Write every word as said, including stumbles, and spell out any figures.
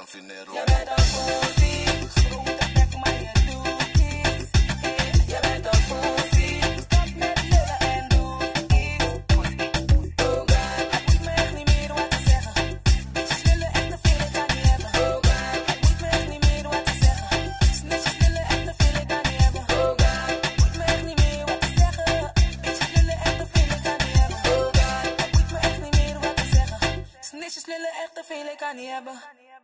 Rafinero. Je bent een pussy, grote bek maar je doet iets. Je bent een pussy, stop met lullen en doe iets. Oh God, het moet me echt niet meer wat te zeggen. Bitches willen echt te veel, ik kan niet hebben. Oh God, het moet me echt niet meer wat te zeggen. Snitches willen echt te veel, ik kan niet hebben. Oh God, het moet me echt niet meer wat te zeggen. Bitches willen echt te veel, ik kan niet hebben. Oh God, het moet me echt niet meer wat te zeggen. Snitches willen echt te veel, ik kan niet hebben.